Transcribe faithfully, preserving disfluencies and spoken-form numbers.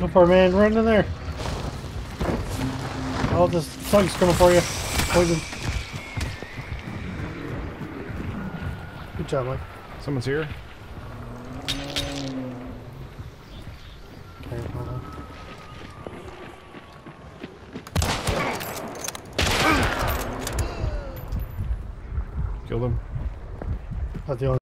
Go for it, man. Run in there. All this slugs coming for you. Poison. Good job, Mike. Someone's here. Okay, hold on. Killed him. Not the only